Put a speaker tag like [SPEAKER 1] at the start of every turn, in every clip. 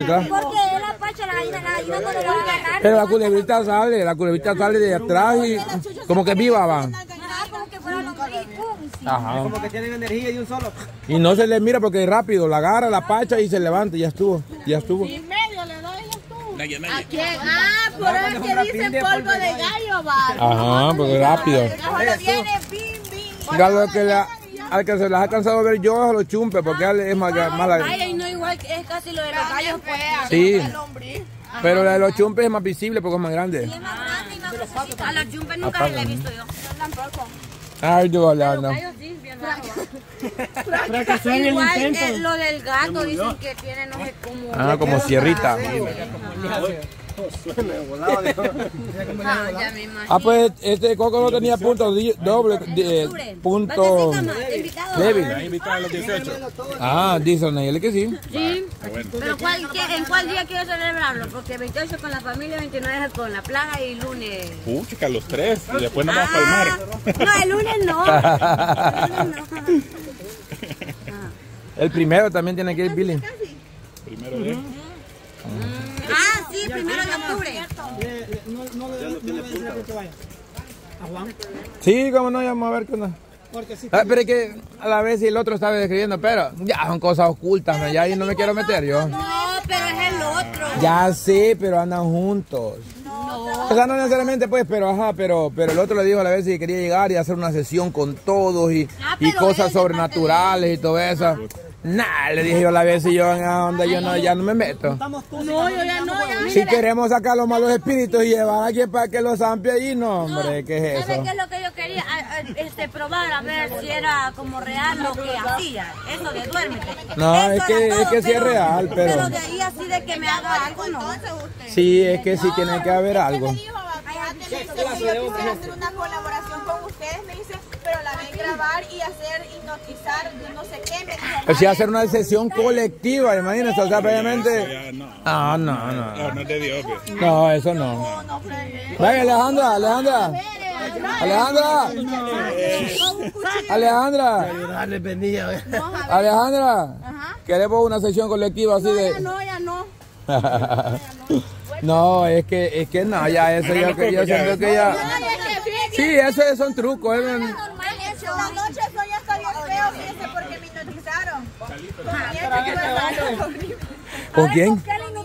[SPEAKER 1] Porque la pacha, la gallina no le va a agarrar. Pero la culebrita sale de atrás y como que viva va. Como que fuera lombriz. Ajá.
[SPEAKER 2] Como que tienen energía de un solo.
[SPEAKER 1] Y no se le mira porque es rápido, la agarra la pacha y se levanta y ya estuvo.
[SPEAKER 3] Y medio le doy y ya estuvo.
[SPEAKER 4] ¿A quién? Ah, por eso que dicen polvo de gallo, va.
[SPEAKER 1] Ajá, porque es rápido. Al que se las ha cansado de ver yo es a los chumpes, porque él es más la...
[SPEAKER 3] Ay, no, igual es casi lo de los gallos.
[SPEAKER 1] Sí, pero la de los chumpes es más visible porque es más grande.
[SPEAKER 3] Sí, es más grande y más cosita. A los chumpes nunca le he visto yo. Yo tampoco.
[SPEAKER 1] Ay, yo le ando.
[SPEAKER 3] Igual lo del gato dicen que tiene no sé cómo.
[SPEAKER 1] Ah, como sierrita. Ah, pues este coco no tenía punto doble, punto débil.
[SPEAKER 4] Invitado a los 18.
[SPEAKER 1] Ah, dicen ellos que sí.
[SPEAKER 3] Sí, pero ¿en cuál día quiero celebrarlo? Porque 28 con la familia, 29 con la plaga y lunes.
[SPEAKER 4] Chica, los 3. Y después nos vamos para el mar.
[SPEAKER 3] No, el lunes no.
[SPEAKER 1] El primero también tiene que ir Billy.
[SPEAKER 4] Primero de...
[SPEAKER 3] Ah, sí, primero de octubre.
[SPEAKER 2] No le que vaya. ¿A Juan?
[SPEAKER 1] Sí, cómo no, vamos a ver qué onda. Pero es que a la vez si el otro estaba describiendo, pero ya son cosas ocultas, ¿no? Ya ahí no me quiero meter yo.
[SPEAKER 3] No, pero es el otro.
[SPEAKER 1] Ya sé, pero andan juntos.
[SPEAKER 3] No.
[SPEAKER 1] O sea, no necesariamente pues, pero ajá, pero el otro le dijo a la vez si quería llegar y hacer una sesión con todos y cosas sobrenaturales y todo eso. Nah, le dije yo a la vez y yo en esa onda yo no, ya no me meto.
[SPEAKER 3] No, yo ya no, ya.
[SPEAKER 1] Si queremos sacar los malos espíritus y llevar a alguien para que los ampie allí, no, hombre, ¿qué es eso?
[SPEAKER 3] ¿Sabes qué es lo que yo quería? Probar a ver si era como real lo que hacía. Eso de duérmete.
[SPEAKER 1] No,
[SPEAKER 3] eso
[SPEAKER 1] es que sí es real, pero...
[SPEAKER 3] Pero de ahí así de que me haga algo, no.
[SPEAKER 1] Sí, es que sí tiene que haber algo.
[SPEAKER 5] Yo quisiera hacer una colaboración con ustedes, me dice, pero la ven grabar y hacer hipnotizar, no sé qué.
[SPEAKER 1] Pues sí, hacer una sesión colectiva, imagínate, o sea, previamente... No.
[SPEAKER 4] No es de Dios.
[SPEAKER 1] No, eso no. Venga, Alejandra. Alejandra, queremos una sesión colectiva así de...
[SPEAKER 3] Ya no.
[SPEAKER 1] No, es que no, ya eso yo siento que ya... Sí, eso son trucos.
[SPEAKER 5] La noche soy hasta bien feo, fíjense, porque me hipnotizaron.
[SPEAKER 1] ¿Con quién?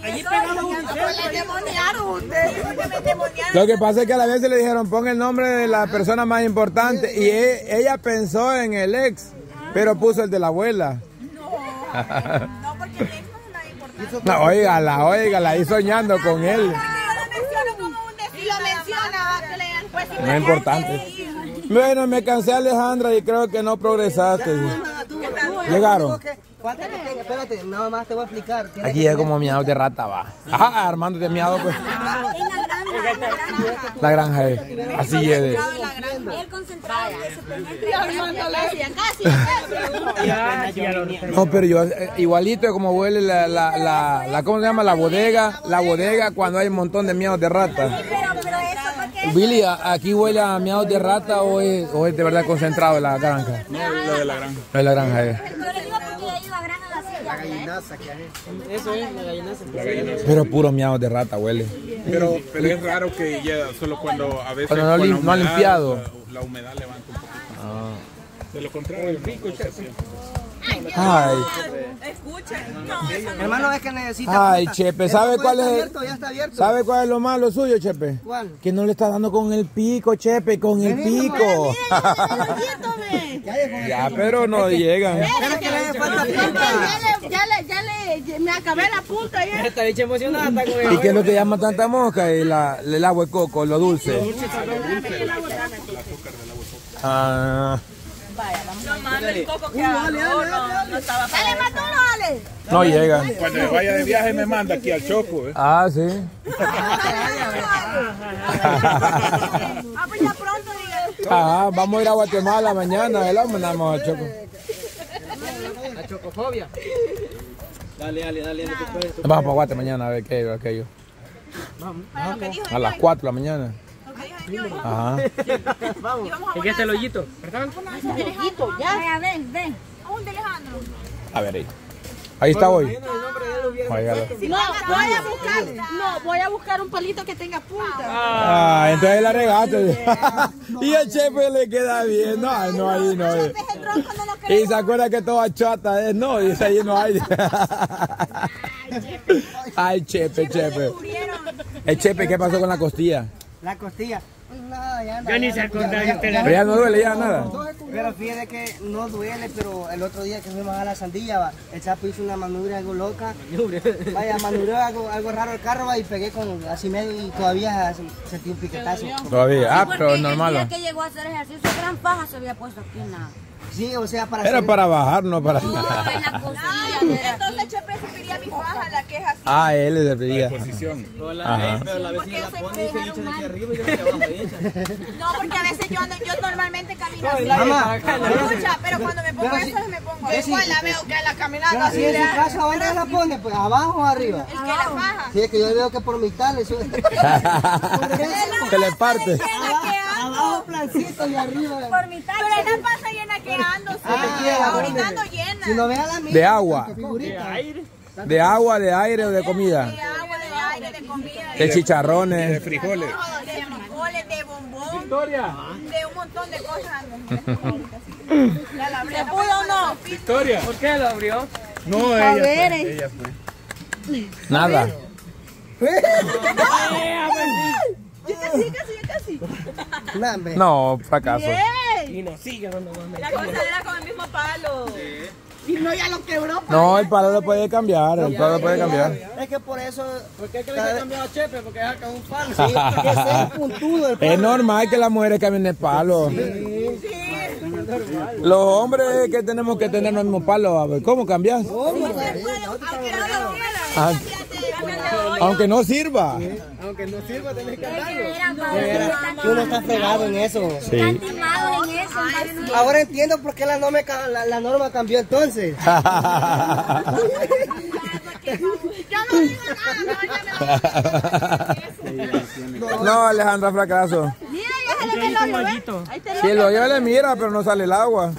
[SPEAKER 1] Lo que pasa es que a la vez le dijeron, pon el nombre de la persona más importante y ella pensó en el ex, pero puso el de la abuela.
[SPEAKER 5] No, porque el ex no es nada importante.
[SPEAKER 1] No, óigala, ahí soñando con él. No es importante. Bueno, me cansé, Alejandra, y creo que no progresaste. Llegaron.
[SPEAKER 2] Espérate, nada más te voy a explicar.
[SPEAKER 1] Aquí es como miado de rata, va. Ajá, Armando de miado, pues. La granja es. Así es.
[SPEAKER 3] El concentrado
[SPEAKER 1] No, pero yo, igualito como huele la ¿cómo se llama? La bodega cuando hay un montón de miados de rata. Billy, ¿aquí huele a miados de rata o es de verdad concentrado en la granja?
[SPEAKER 4] No, lo de la granja.
[SPEAKER 1] Es la granja, es.
[SPEAKER 2] La gallinaza que hay. Eso es, la gallinaza.
[SPEAKER 1] Pero puro miados de rata huele.
[SPEAKER 4] Pero es raro que ya solo cuando a veces
[SPEAKER 1] cuando no ha limpiado.
[SPEAKER 4] La humedad levanta un poquito. De lo contrario, es rico, Chepe.
[SPEAKER 1] Ay.
[SPEAKER 2] Hermano, es que necesita.
[SPEAKER 1] Ay, Chepe, ¿sabe cuál es?
[SPEAKER 2] Ya está abierto.
[SPEAKER 1] ¿Sabe cuál es lo malo suyo, Chepe?
[SPEAKER 2] ¿Cuál?
[SPEAKER 1] Que no le está dando con el pico, Chepe, con el pico. Ya, pero no llegan.
[SPEAKER 2] Pero que le falta punta.
[SPEAKER 3] Me acabé la punta ya.
[SPEAKER 2] Está dicha emocionada.
[SPEAKER 1] ¿Y qué es lo que llama tanta mosca? El agua de coco, lo dulce. Ah.
[SPEAKER 3] No mames, el coco que no estaba. Dale, Maturo, dale.
[SPEAKER 1] No llegan.
[SPEAKER 4] Cuando me vaya de viaje me manda aquí al Choco.
[SPEAKER 1] Ah, sí.
[SPEAKER 5] Pues ya pronto, diga.
[SPEAKER 1] Ah, vamos a ir a Guatemala mañana, ¿verdad? Mandamos al Choco.
[SPEAKER 2] La chocofobia. Dale.
[SPEAKER 1] Vamos para Guatemala mañana a ver qué aquello. A las 4 de la mañana. Ajá.
[SPEAKER 2] Vamos. ¿Qué es el hoyito?
[SPEAKER 3] Ya, ven.
[SPEAKER 5] Un de Alejandro.
[SPEAKER 1] A ver ahí. Ahí está hoy.
[SPEAKER 5] Voy a buscar un palito que tenga punta.
[SPEAKER 1] Ah, entonces la regaste. Y el chepe le queda bien. No, ahí no. Y se acuerda que toda chata es. No, y ahí no hay. Ay, chepe. El chepe, ¿qué pasó con la costilla?
[SPEAKER 6] La costilla. Nada, ya
[SPEAKER 4] Ya ni se acordaba.
[SPEAKER 1] Pero ya no duele ya nada.
[SPEAKER 6] Pero fíjate que no duele, pero el otro día que fuimos a la Sandilla, el Chapo hizo una maniobra algo loca. Vaya, maniobró algo raro el carro y pegué con así medio y todavía sentí un piquetazo.
[SPEAKER 1] Todavía, pero
[SPEAKER 3] es
[SPEAKER 1] normal.
[SPEAKER 3] El día que llegó a hacer ejercicio, gran paja se había puesto aquí en la...
[SPEAKER 6] Sí, o sea, para
[SPEAKER 1] Era para bajar, no para...
[SPEAKER 3] No, en la costilla.
[SPEAKER 5] Entonces Chepe serviría mi faja, la que es así.
[SPEAKER 1] Ah, él le serviría.
[SPEAKER 4] Posición.
[SPEAKER 1] Ajá.
[SPEAKER 6] Pero la vecina la pone y se echa de aquí arriba y yo de abajo
[SPEAKER 5] No, porque a veces yo normalmente camino así.
[SPEAKER 6] Mamá,
[SPEAKER 5] Escucha, pero cuando me pongo eso me pongo igual, la veo que la caminando así.
[SPEAKER 6] si en su casa ¿dónde la pone? Pues abajo o arriba.
[SPEAKER 5] El que la faja.
[SPEAKER 6] Sí, es que yo veo que por mitad le sube.
[SPEAKER 1] Se le parte.
[SPEAKER 6] Abajo plancito y arriba.
[SPEAKER 5] Por mitad. Pero ella pasa llena que ando, sí. Ahorita ando llena.
[SPEAKER 6] Si no vea la mía.
[SPEAKER 1] De agua. De agua, de aire o de comida.
[SPEAKER 5] De agua, de aire, de comida.
[SPEAKER 1] De chicharrones.
[SPEAKER 4] De frijoles.
[SPEAKER 5] De frijoles, de bombón. De un montón de cosas. ¿Se pudo o no?
[SPEAKER 4] Victoria.
[SPEAKER 6] ¿Por qué lo abrió?
[SPEAKER 4] No, ella fue.
[SPEAKER 1] Nada.
[SPEAKER 5] Casi.
[SPEAKER 1] No, fracaso.
[SPEAKER 6] Y no sigue dando más.
[SPEAKER 5] La cosa era con el mismo palo. Y no, ya lo quebró.
[SPEAKER 1] No, el palo lo puede cambiar. El palo lo puede cambiar.
[SPEAKER 6] Es que por eso. ¿Por qué crees que ha cambiado a Chepe? Porque es acá un palo. Sí, porque es puntudo el palo.
[SPEAKER 1] Es normal que las mujeres cambien de palo. Los hombres que tenemos que tener el mismo palo. A ver, ¿cómo cambias? Aunque no sirva.
[SPEAKER 6] Aunque no sirva, tenés que andarlo. Tú no estás pegado en eso.
[SPEAKER 1] Sí.
[SPEAKER 6] Ahora entiendo por qué la norma cambió entonces.
[SPEAKER 1] No, Alejandra, fracaso. Si el hoyo le mira, pero no sale el agua.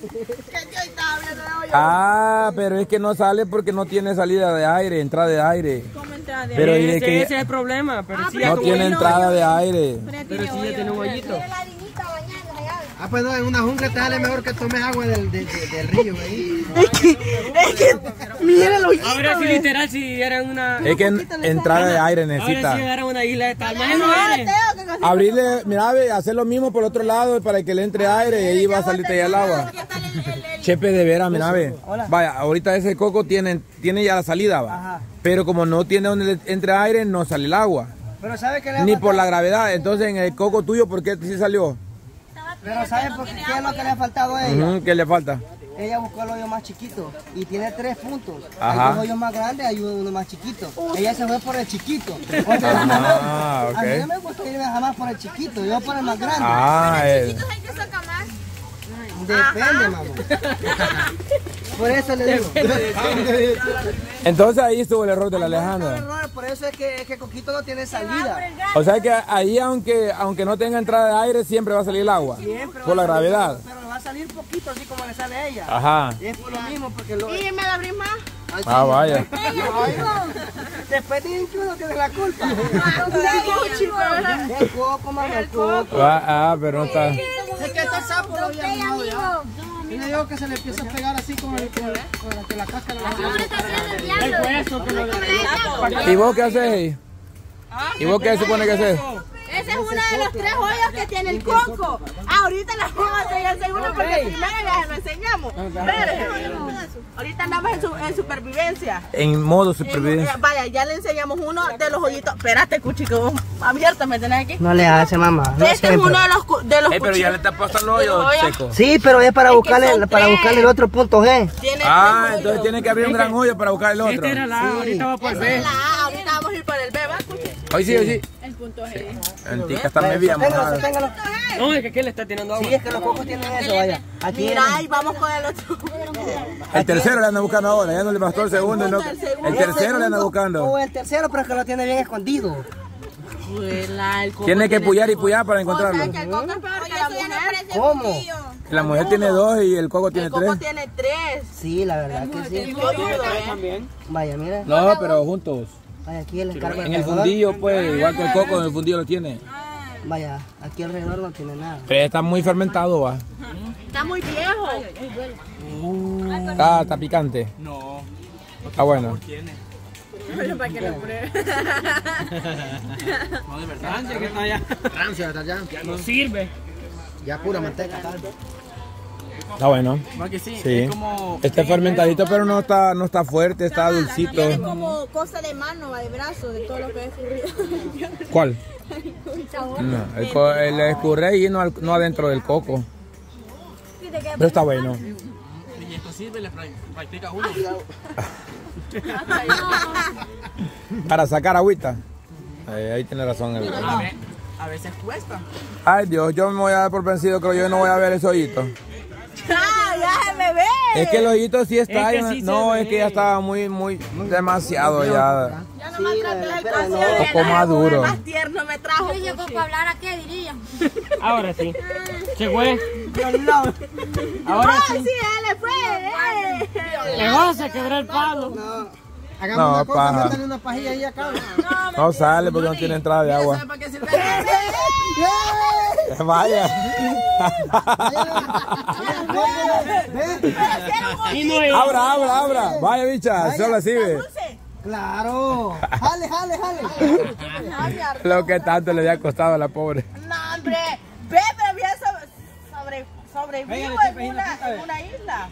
[SPEAKER 1] Ah, pero es que no sale porque no tiene salida de aire, entrada de aire. Pero
[SPEAKER 6] ese es el problema. Pero sí,
[SPEAKER 1] no tiene entrada de aire.
[SPEAKER 6] Pero sí ya tiene un hoyito. Ah, pues no, en una jungla te sale mejor que tomes agua del río ahí. Es que, mira el hoyito. Ahora sí, literal, si era una...
[SPEAKER 1] Es que entrada de aire necesita.
[SPEAKER 6] Ahora sí era una isla de tal.
[SPEAKER 1] Abrirle, mira, hacer lo mismo por otro lado para que le entre aire y ahí va a salirte ya el agua. Chepe, de veras, mira, ve. Vaya, ahorita ese coco tiene ya la salida, va.
[SPEAKER 6] Ajá.
[SPEAKER 1] Pero como no tiene donde entre aire, no sale el agua.
[SPEAKER 6] Pero ¿sabe qué le
[SPEAKER 1] Ni por la gravedad. Entonces, en el coco tuyo, ¿por qué sí salió?
[SPEAKER 6] Pero ¿sabe por qué es lo que le ha faltado a ella?
[SPEAKER 1] ¿Qué le falta?
[SPEAKER 6] Ella buscó el hoyo más chiquito y tiene 3 puntos.
[SPEAKER 1] Ajá.
[SPEAKER 6] Hay 2 hoyos más grandes, hay uno más chiquito. Ella se fue por el chiquito.
[SPEAKER 1] Ah,
[SPEAKER 6] A mí
[SPEAKER 1] ok.
[SPEAKER 6] no me gusta irme jamás por el chiquito, yo por el más grande.
[SPEAKER 1] Ah,
[SPEAKER 5] Hay que sacar más.
[SPEAKER 6] Depende, mamá. Por eso le digo.
[SPEAKER 1] Entonces ahí estuvo el error de la Alejandra.
[SPEAKER 6] Por eso es que Coquito no tiene salida.
[SPEAKER 1] O sea que ahí, aunque no tenga entrada de aire, siempre va a salir el agua. Por la gravedad.
[SPEAKER 6] Pero va a salir poquito así como le sale a ella.
[SPEAKER 1] Ajá.
[SPEAKER 6] Y es por lo mismo, porque lo...
[SPEAKER 5] ¿Y me la abrí más?
[SPEAKER 1] Ah, vaya.
[SPEAKER 6] Después dicen que uno tiene la culpa. El coco, mamá, el coco.
[SPEAKER 1] Pero no está.
[SPEAKER 6] Es que este sapo lo había mirado ya. Y le digo que se le empieza a pegar así con la cáscara. El hueso que lo...
[SPEAKER 1] ¿Y vos qué hacéis? ¿Y vos qué supone que haces?
[SPEAKER 5] Esa es una de las 3 joyas que tiene el coco. Ahorita las vamos a enseñar el segundo porque primero ya lo enseñamos. Ahorita andamos en supervivencia.
[SPEAKER 1] En modo supervivencia.
[SPEAKER 5] Vaya, ya le enseñamos uno de los hoyitos. Espérate, cuchico, abierto, ¿me tenés aquí?
[SPEAKER 6] No le hace, mamá. No
[SPEAKER 5] Este es uno de los
[SPEAKER 1] Pero
[SPEAKER 5] cuchillos.
[SPEAKER 1] ya le está pasando hoyo seco.
[SPEAKER 6] Sí, pero es para buscarle el otro punto G.
[SPEAKER 5] Tiene
[SPEAKER 1] Ah,
[SPEAKER 5] tres
[SPEAKER 1] entonces
[SPEAKER 5] hoyos.
[SPEAKER 1] tiene que abrir un gran hoyo para buscar el otro.
[SPEAKER 6] Este era la A, ahorita va por
[SPEAKER 5] Esa
[SPEAKER 6] B.
[SPEAKER 5] es la A, ahorita vamos a ir por el B, ¿va, cuchi?
[SPEAKER 1] Hoy sí, hoy sí.
[SPEAKER 5] El punto G.
[SPEAKER 1] Antica está media mojada.
[SPEAKER 6] No, es que aquí le está tirando agua. Sí, es que los cocos tienen eso, vaya. Aquí
[SPEAKER 5] Mira, y vamos con el otro.
[SPEAKER 1] El tercero le anda buscando ahora, ya no le bastó el segundo. No. El tercero le anda buscando.
[SPEAKER 6] O el tercero, pero es que lo tiene bien escondido.
[SPEAKER 1] Tiene que puyar y puyar para encontrarlo.
[SPEAKER 5] O sea, que el coco es peor que la mujer.
[SPEAKER 6] ¿Cómo?
[SPEAKER 1] La mujer tiene 2 y el coco tiene 3.
[SPEAKER 5] El coco tiene 3.
[SPEAKER 6] Sí, la verdad que sí.
[SPEAKER 5] También.
[SPEAKER 6] Vaya, mira.
[SPEAKER 1] No, pero juntos.
[SPEAKER 6] Vaya, aquí el encargo.
[SPEAKER 1] En el fundillo, pues, igual que el coco, en el fundillo lo tiene.
[SPEAKER 6] Vaya, aquí alrededor no tiene nada.
[SPEAKER 1] Pero está muy fermentado, va.
[SPEAKER 5] Está muy viejo.
[SPEAKER 1] Está picante.
[SPEAKER 4] No.
[SPEAKER 1] Ah, bueno.
[SPEAKER 3] Para que lo pruebe.
[SPEAKER 4] No, de verdad. Rancia que está allá.
[SPEAKER 6] Rancio, ¿verdad? Ya
[SPEAKER 4] No sirve.
[SPEAKER 6] Ya pura manteca.
[SPEAKER 1] Está bueno.
[SPEAKER 4] ¿Va que sí?
[SPEAKER 1] Sí.
[SPEAKER 4] Es como...
[SPEAKER 1] Está fermentadito, pero no está fuerte, está dulcito.
[SPEAKER 5] Tiene como cosa de mano, de brazo, de todo lo que es escurrido.
[SPEAKER 1] ¿Cuál? No, el escurre y no adentro del coco. Pero está bueno.
[SPEAKER 4] Y esto sirve, le practica uno.
[SPEAKER 1] Para sacar agüita. Ahí tiene razón.
[SPEAKER 4] A veces cuesta.
[SPEAKER 1] Ay Dios, yo me voy a dar por vencido, creo yo no voy a ver ese hoyito.
[SPEAKER 5] Ya se me ve.
[SPEAKER 1] Es que el hoyito sí está,
[SPEAKER 4] Es que sí
[SPEAKER 1] no,
[SPEAKER 4] se
[SPEAKER 1] es que
[SPEAKER 4] ve.
[SPEAKER 1] ya estaba muy demasiado ya.
[SPEAKER 5] Ya no me trato el
[SPEAKER 6] pero
[SPEAKER 5] coco.
[SPEAKER 6] no.
[SPEAKER 1] Un poco más duro.
[SPEAKER 5] Más tierno me trajo.
[SPEAKER 3] Yo coco hablar a qué diría.
[SPEAKER 4] Ahora sí. Se fue. Ahora
[SPEAKER 5] ¡Ay,
[SPEAKER 4] sí.
[SPEAKER 5] sí, él fue!
[SPEAKER 4] Le vas a quebrar el palo.
[SPEAKER 6] Hagamos
[SPEAKER 1] No,
[SPEAKER 6] una cosa,
[SPEAKER 1] paja.
[SPEAKER 6] métale una pajilla ahí acá.
[SPEAKER 1] No sale porque no tiene entrada de agua.
[SPEAKER 4] ¿Para qué sirve?
[SPEAKER 1] Vaya.
[SPEAKER 4] Y no es.
[SPEAKER 1] Abra. Vaya bicha, solo así ve.
[SPEAKER 6] Claro. Jale.
[SPEAKER 1] Lo que tanto le había costado a la pobre.
[SPEAKER 5] No, hombre. Ve, pero bien sobrevivo en una isla.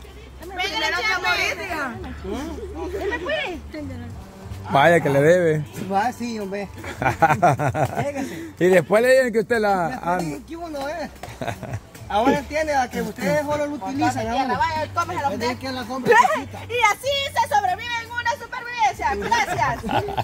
[SPEAKER 1] Vaya que le debe.
[SPEAKER 6] Va, sí, hombre.
[SPEAKER 1] Y después le dicen que usted la...
[SPEAKER 6] ¿Qué uno es? Ahora entiende a que ustedes solo lo utilizan ahora.
[SPEAKER 5] Vaya, cómeselo usted.
[SPEAKER 6] Es que la sombra chiquita.
[SPEAKER 5] Y así se sobrevive en una supervivencia. Gracias.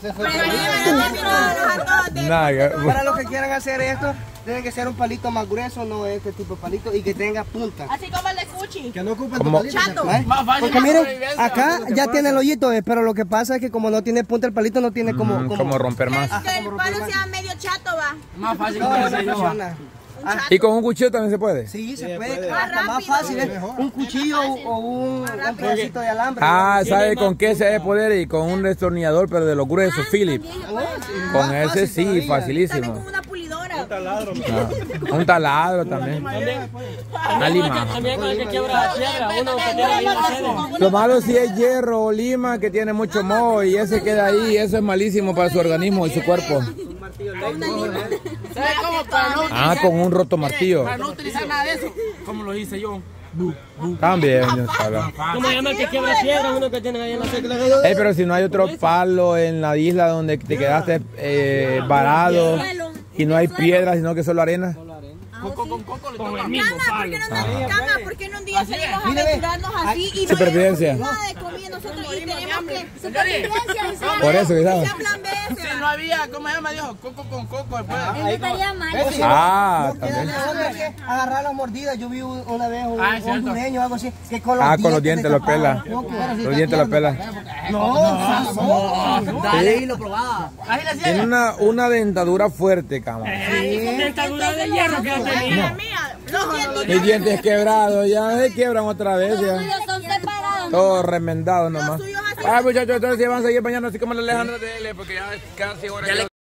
[SPEAKER 1] Nada,
[SPEAKER 6] Para los que quieran hacer esto, tiene que ser un palito más grueso, no este tipo de palito, y que tenga punta.
[SPEAKER 5] Así como el de Cuchi.
[SPEAKER 6] Que no ocupen
[SPEAKER 1] Como-
[SPEAKER 6] tu palito.
[SPEAKER 5] Chato.
[SPEAKER 6] ¿eh?
[SPEAKER 4] Más fácil
[SPEAKER 6] Porque
[SPEAKER 4] la
[SPEAKER 6] miren,
[SPEAKER 4] sobrevivencia.
[SPEAKER 6] acá ya tiene el hoyito, pero lo que pasa es que como no tiene punta el palito, no tiene
[SPEAKER 1] como romper más.
[SPEAKER 5] Que el palo sea medio chato, va.
[SPEAKER 4] Más fácil
[SPEAKER 6] No,
[SPEAKER 4] que
[SPEAKER 6] no
[SPEAKER 4] hacer yo.
[SPEAKER 6] funciona.
[SPEAKER 1] ¿Y con un cuchillo también se puede?
[SPEAKER 6] Sí, se puede. Hasta más fácil es un cuchillo o un pedacito de alambre.
[SPEAKER 1] Ah, ¿sabe con qué se debe poder? Y con un destornillador, pero de los gruesos, Philip. Con
[SPEAKER 6] Más
[SPEAKER 1] ese
[SPEAKER 6] fácil
[SPEAKER 1] sí,
[SPEAKER 6] todavía.
[SPEAKER 1] facilísimo.
[SPEAKER 5] Una pulidora.
[SPEAKER 1] Un taladro también. Una lima.
[SPEAKER 4] También con el que quiebra piedra, uno que tiene ahí una sede.
[SPEAKER 1] Lo malo si es hierro o lima que tiene mucho moho y ese queda ahí, eso es malísimo para su organismo y su cuerpo.
[SPEAKER 4] ¿Sabes cómo? Para no
[SPEAKER 1] Ah, con un roto martillo.
[SPEAKER 4] para no utilizar nada de eso, como lo hice yo.
[SPEAKER 1] También, Dios sabe.
[SPEAKER 4] ¿Cómo se llama el que quiebra piedra? Uno que tiene ahí en la secla.
[SPEAKER 1] Ey, pero si no hay otro palo en la isla donde te quedaste varado y no hay piedra, sino que solo arena.
[SPEAKER 4] Con coco le toca el mismo
[SPEAKER 5] ¿Por qué no andamos cama? ¿Por qué no un día salimos a aventurarnos así y no
[SPEAKER 1] Supervivencia.
[SPEAKER 5] tenemos nada de comida nosotros y tenemos que supervivencia? y sea-
[SPEAKER 1] Por eso, ¿sabes?
[SPEAKER 5] sea plan B,
[SPEAKER 4] Si no había, ¿cómo se llama? Dijo, coco con coco después.
[SPEAKER 3] No estaría mal.
[SPEAKER 1] Ah,
[SPEAKER 6] No
[SPEAKER 1] también.
[SPEAKER 6] tiene otra que agarrar las mordidas. Yo vi una vez un
[SPEAKER 4] Ah, es cierto.
[SPEAKER 6] hondureño o algo así que con los
[SPEAKER 1] Ah, con los dientes lo pela. Los dientes lo pela.
[SPEAKER 6] Dale y lo probaba.
[SPEAKER 4] Ahí le hacía.
[SPEAKER 1] Tiene una dentadura fuerte, cama.
[SPEAKER 4] Dentadura de hierro que tenía.
[SPEAKER 5] Mía, los dientes
[SPEAKER 1] Mis dientes quebrados, ya se quiebran otra vez. Ya.
[SPEAKER 3] Ellos son separados.
[SPEAKER 1] Todos remendados nomás.
[SPEAKER 5] suyos así.
[SPEAKER 1] Ay, muchachos, entonces si van a seguir mañana así como la Alejandra de L, porque ya es casi hora.